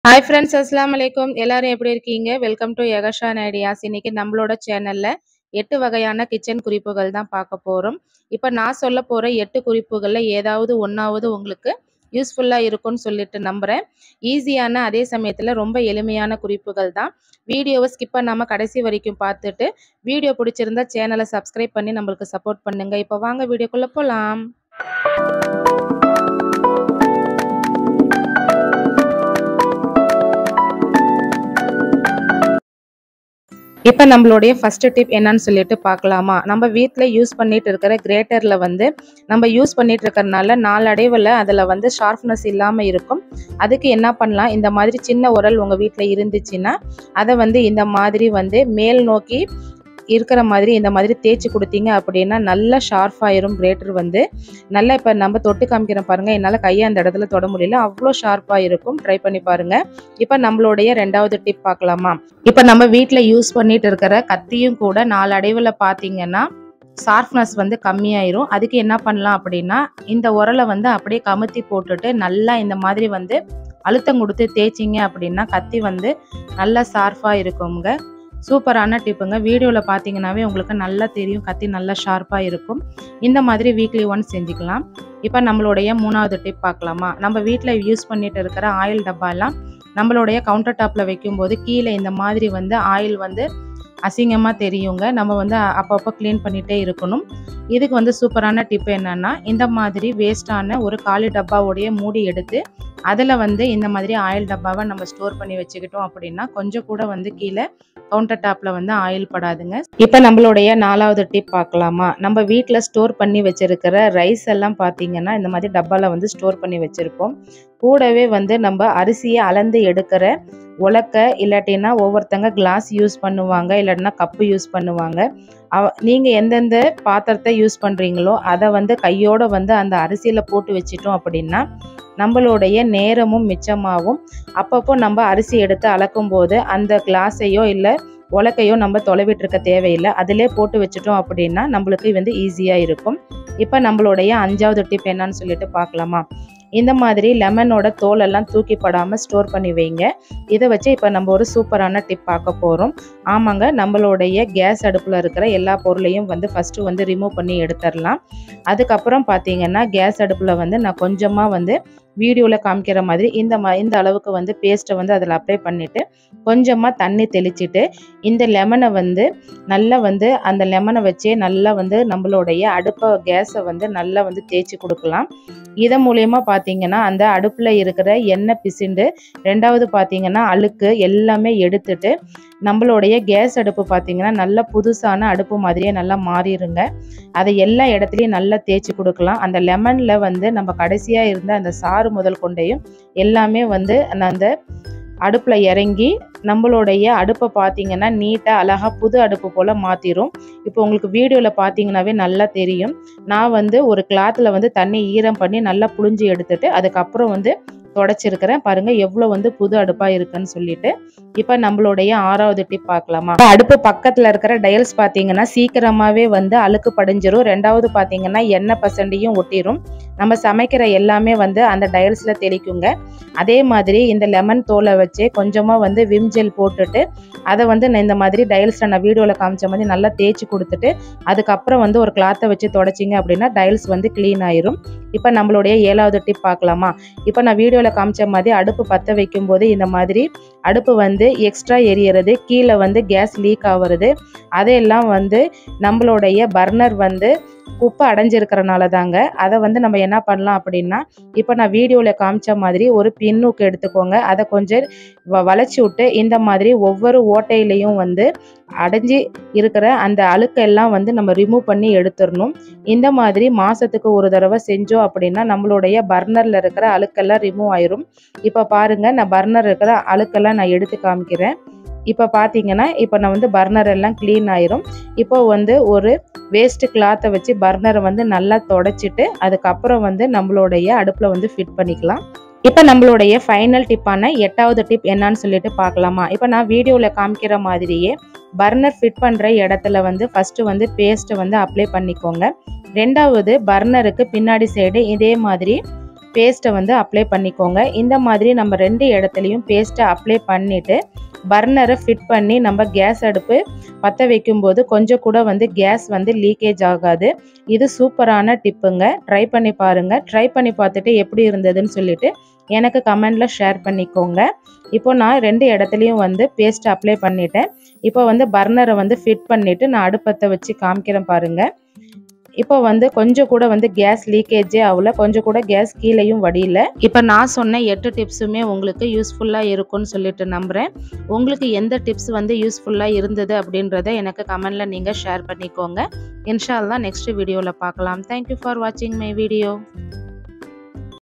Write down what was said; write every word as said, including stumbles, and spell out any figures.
Hi friends, Assalamu alaikum. எல்லாரும் எப்படி இருக்கீங்க? வெல்கம் டு யகஷான் ஐடியாஸ். இன்னைக்கு நம்மளோட சேனல்ல எட்டு வகையான கிச்சன் குறிப்புகள் தான் பார்க்க போறோம். இப்போ நான் சொல்ல போற எட்டு குறிப்புகள்ல ஏதாவது ஒன்னாவது உங்களுக்கு யூஸ்ஃபுல்லா இருக்கும்னு சொல்லிட்டு நம்புறேன். ஈஸியான அதே சமயத்துல ரொம்ப எளிமையான குறிப்புகள் தான். வீடியோவை ஸ்கிப் பண்ணாம கடைசி வரைக்கும் பார்த்துட்டு வீடியோ பிடிச்சிருந்தா சேனலை சப்ஸ்கிரைப் பண்ணி நம்மளுக்கு சப்போர்ட் பண்ணுங்க. இப்போ வாங்க வீடியோக்குள்ள போலாம். இப்போ நம்மளுடைய ஃபர்ஸ்ட் டிப் என்னன்னு சொல்லிட்டு பார்க்கலாமா? நம்ம வீட்டில் யூஸ் பண்ணிட்டு இருக்கிற கிரேட்டரில் வந்து நம்ம யூஸ் பண்ணிட்டு இருக்கிறதுனால நாளடைவில் அதில் வந்து ஷார்ப்னஸ் இல்லாமல் இருக்கும். அதுக்கு என்ன பண்ணலாம், இந்த மாதிரி சின்ன உரல் உங்கள் வீட்டில் இருந்துச்சுன்னா அதை வந்து இந்த மாதிரி வந்து மேல் நோக்கி இருக்கிற மாதிரி இந்த மாதிரி தேய்ச்சி கொடுத்தீங்க அப்படின்னா நல்லா ஷார்ப் ஆயிரும். கிரேட்டர் வந்து நல்லா இப்போ நம்ம தொட்டு காமிக்கிறேன் பாருங்கள், என்னால் கையை அந்த இடத்துல தொட முடியல, அவ்வளோ ஷார்ப்பாக இருக்கும். ட்ரை பண்ணி பாருங்கள். இப்போ நம்மளுடைய ரெண்டாவது டிப் பார்க்கலாமா? இப்போ நம்ம வீட்டில் யூஸ் பண்ணிட்டு இருக்கிற கத்தியும் கூட நாளடைவில் பார்த்தீங்கன்னா ஷார்ப்னஸ் வந்து கம்மியாயிரும். அதுக்கு என்ன பண்ணலாம் அப்படின்னா, இந்த உரலை வந்து அப்படியே கமுத்தி போட்டுட்டு நல்லா இந்த மாதிரி வந்து அழுத்தம் கொடுத்து தேய்ச்சிங்க அப்படின்னா கத்தி வந்து நல்லா ஷார்ப்பாக இருக்குங்க. சூப்பரான டிப்புங்க. வீடியோவில் பார்த்தீங்கன்னாவே உங்களுக்கு நல்லா தெரியும், கத்தி நல்லா ஷார்ப்பாக இருக்கும். இந்த மாதிரி வீக்லி ஒன்ஸ் செஞ்சுக்கலாம். இப்போ நம்மளுடைய மூணாவது டிப் பார்க்கலாமா? நம்ம வீட்டில் யூஸ் பண்ணிட்டு இருக்கிற ஆயில் டப்பாலாம் நம்மளுடைய கவுண்டர் டாப்பில் வைக்கும்போது கீழே இந்த மாதிரி வந்து ஆயில் வந்து அசிங்கமாக தெரியுங்க. நம்ம வந்து அப்பப்போ க்ளீன் பண்ணிகிட்டே இருக்கணும். இதுக்கு வந்து சூப்பரான டிப் என்னென்னா, இந்த மாதிரி வேஸ்டான ஒரு காலி டப்பாவுடைய மூடி எடுத்து அதில் வந்து இந்த மாதிரி ஆயில் டப்பாவை நம்ம ஸ்டோர் பண்ணி வச்சுக்கிட்டோம் அப்படின்னா கொஞ்சம் கூட வந்து கீழே கவுண்டர் டாப்பில் வந்து ஆயில் படாதுங்க. இப்போ நம்மளுடைய நாலாவது டிப் பார்க்கலாமா? நம்ம வீட்டில் ஸ்டோர் பண்ணி வச்சிருக்கிற ரைஸ் எல்லாம் பார்த்தீங்கன்னா இந்த மாதிரி டப்பாவில் வந்து ஸ்டோர் பண்ணி வச்சுருப்போம். கூடவே வந்து நம்ம அரிசியை அளந்து எடுக்கிற உலக்கை, இல்லாட்டினா ஒவ்வொருத்தங்க கிளாஸ் யூஸ் பண்ணுவாங்க, இல்லாட்டினா கப்பு யூஸ் பண்ணுவாங்க. அவ நீங்கள் எந்தெந்த பாத்திரத்தை யூஸ் பண்ணுறீங்களோ அதை வந்து கையோடு வந்து அந்த அரிசியில் போட்டு வச்சிட்டோம் அப்படின்னா நம்மளுடைய நேரமும் மிச்சமாகும். அப்பப்போ நம்ம அரிசி எடுத்து அளக்கும் போது அந்த கிளாஸையோ இல்லை உலக்கையோ நம்ம தொலைவிட்டு இருக்க தேவையில்லை, அதிலே போட்டு வச்சுட்டோம் அப்படின்னா நம்மளுக்கு வந்து ஈஸியாக இருக்கும். இப்போ நம்மளுடைய அஞ்சாவது டிப் என்னன்னு சொல்லிட்டு பார்க்கலாமா? இந்த மாதிரி லெமனோட தோலெல்லாம் தூக்கி படாமல் ஸ்டோர் பண்ணி வைங்க. இதை வச்சு இப்போ நம்ம ஒரு சூப்பரான டிப் பார்க்க போகிறோம். ஆமாங்க, நம்மளுடைய கேஸ் அடுப்பில் இருக்கிற எல்லா பொருளையும் வந்து ஃபஸ்ட்டு வந்து ரிமூவ் பண்ணி எடுத்துடலாம். அதுக்கப்புறம் பார்த்தீங்கன்னா கேஸ் அடுப்பில் வந்து நான் கொஞ்சமாக வந்து வீடியோவில் காமிக்கிற மாதிரி இந்த ம இந்த அளவுக்கு வந்து பேஸ்ட்டை வந்து அதில் அப்ளை பண்ணிவிட்டு கொஞ்சமாக தண்ணி தெளிச்சிட்டு இந்த லெமனை வந்து நல்லா வந்து அந்த லெமனை வச்சே நல்லா வந்து நம்மளுடைய அடுப்பை கேஸை வந்து நல்லா வந்து தேய்ச்சி கொடுக்கலாம். இதன் மூலயமா பார்த்தீங்கன்னா அந்த அடுப்பில் இருக்கிற எண்ணெய் பிசிண்டு, ரெண்டாவது பார்த்தீங்கன்னா அழுக்கு எல்லாமே எடுத்துட்டு நம்மளுடைய கேஸ் அடுப்பு பார்த்தீங்கன்னா நல்லா புதுசான அடுப்பு மாதிரியே நல்லா மாறிடுங்க. அதை எல்லா இடத்துலையும் நல்லா தேய்ச்சி கொடுக்கலாம். அந்த லெமனில் வந்து நம்ம கடைசியாக இருந்த அந்த சாறு முதல் கொண்டையும் எல்லாமே வந்து அந்த அடுப்பில் இறங்கி நம்மளுடைய அடுப்பை பார்த்தீங்கன்னா நீட்டாக அழகாக புது அடுப்பு போல் மாற்றிடும். இப்போ உங்களுக்கு வீடியோவில் பார்த்தீங்கன்னாவே நல்லா தெரியும். நான் வந்து ஒரு கிளாத்தில் வந்து தண்ணி ஈரம் பண்ணி நல்லா புழிஞ்சி எடுத்துட்டு அதுக்கப்புறம் வந்து தொடச்சிருக்கிறேன். பாருங்க எவ்வளோ வந்து புது அடுப்பாக இருக்குன்னு சொல்லிட்டு. இப்போ நம்மளுடைய ஆறாவது டிப் பார்க்கலாமா? அடுப்பு பக்கத்தில் இருக்கிற டயல்ஸ் பார்த்தீங்கன்னா சீக்கிரமாகவே வந்து அழுக்கு படிஞ்சிரும். ரெண்டாவது பார்த்தீங்கன்னா எண்ணெய் பசண்டையும் ஒட்டிடும். நம்ம சமைக்கிற எல்லாமே வந்து அந்த டயல்ஸில் தெளிக்குங்க. அதே மாதிரி இந்த லெமன் தோலை வச்சு கொஞ்சமாக வந்து விம் ஜெல் போட்டுட்டு அதை வந்து நான் இந்த மாதிரி டயல்ஸில் நான் வீடியோவில் காமிச்ச மாதிரி நல்லா தேய்ச்சி கொடுத்துட்டு அதுக்கப்புறம் வந்து ஒரு கிளாத்தை வச்சு தொடச்சிங்க அப்படின்னா டயல்ஸ் வந்து க்ளீன் ஆயிரும். இப்போ நம்மளுடைய ஏழாவது டிப் பார்க்கலாமா? இப்போ நான் வீடியோவில் காமிச்ச மாதிரி அடுப்பு பற்ற வைக்கும் போது இந்த மாதிரி அடுப்பு வந்து எக்ஸ்ட்ரா எரியறது, கீழே வந்து கேஸ் லீக் ஆகுறது, அதையெல்லாம் வந்து நம்மளுடைய பர்னர் வந்து குப்பை அடைஞ்சிருக்கிறனால தாங்க. அதை வந்து நம்ம என்ன பண்ணலாம் அப்படின்னா, இப்போ நான் வீடியோவில் காமிச்ச மாதிரி ஒரு பின்னூக்கு எடுத்துக்கோங்க. அதை கொஞ்சம் வ வளைச்சி விட்டு இந்த மாதிரி ஒவ்வொரு ஓட்டையிலையும் வந்து அடைஞ்சி இருக்கிற அந்த அழுக்கெல்லாம் வந்து நம்ம ரிமூவ் பண்ணி எடுத்துடணும். இந்த மாதிரி மாதத்துக்கு ஒரு தடவை செஞ்சோம் அப்படின்னா நம்மளுடைய பர்னரில் இருக்கிற அழுக்கெல்லாம் ரிமூவ் ஆயிரும். இப்போ பாருங்கள், நான் பர்னர் இருக்கிற அழுக்கெல்லாம் நான் எடுத்து காமிக்கிறேன். இப்போ பார்த்தீங்கன்னா இப்போ நான் வந்து பர்னர் எல்லாம் க்ளீன் ஆயிரும். இப்போ வந்து ஒரு வேஸ்ட் கிளாத்தை வச்சு பர்னரை வந்து நல்லா தொடச்சிட்டு அதுக்கப்புறம் வந்து நம்மளுடைய அடுப்பில் வந்து ஃபிட் பண்ணிக்கலாம். இப்போ நம்மளுடைய ஃபைனல் டிப்பான எட்டாவது டிப் என்னன்னு சொல்லிட்டு பார்க்கலாமா? இப்போ நான் வீடியோவில் காமிக்கிற மாதிரியே பர்னர் ஃபிட் பண்ணுற இடத்துல வந்து ஃபஸ்ட்டு வந்து பேஸ்ட்டை வந்து அப்ளை பண்ணிக்கோங்க. ரெண்டாவது பர்னருக்கு பின்னாடி சைடு இதே மாதிரி பேஸ்ட்டை வந்து அப்ளை பண்ணிக்கோங்க. இந்த மாதிரி நம்ம ரெண்டு இடத்துலையும் பேஸ்ட்டை அப்ளை பண்ணிவிட்டு பர்னரை ஃபிட் பண்ணி நம்ம கேஸ் அடுப்பு பற்ற வைக்கும்போது கொஞ்சம் கூட வந்து கேஸ் வந்து லீக்கேஜ் ஆகாது. இது சூப்பரான டிப்புங்க. ட்ரை பண்ணி பாருங்கள். ட்ரை பண்ணி பார்த்துட்டு எப்படி இருந்ததுன்னு சொல்லிட்டு எனக்கு கமெண்டில் ஷேர் பண்ணிக்கோங்க. இப்போ நான் ரெண்டு இடத்துலையும் வந்து பேஸ்ட் அப்ளை பண்ணிட்டேன். இப்போ வந்து பர்னரை வந்து ஃபிட் பண்ணிவிட்டு நான் அடுப்பத்தை வச்சு காமிக்கிறேன் பாருங்கள். இப்போ வந்து கொஞ்சம் கூட வந்து கேஸ் லீக்கேஜே ஆகல, கொஞ்சம் கூட கேஸ் கீழேயும் வடியல. இப்போ நான் சொன்ன எட்டு டிப்ஸுமே உங்களுக்கு யூஸ்ஃபுல்லாக இருக்கும்னு சொல்லிட்டு நம்புகிறேன். உங்களுக்கு எந்த டிப்ஸ் வந்து யூஸ்ஃபுல்லாக இருந்தது அப்படின்றத எனக்கு கமெண்டில் நீங்கள் ஷேர் பண்ணிக்கோங்க. இன்ஷா அல்லாஹ் நெக்ஸ்ட் வீடியோவில் பார்க்கலாம். தேங்க்யூ ஃபார் வாட்சிங் மை வீடியோ.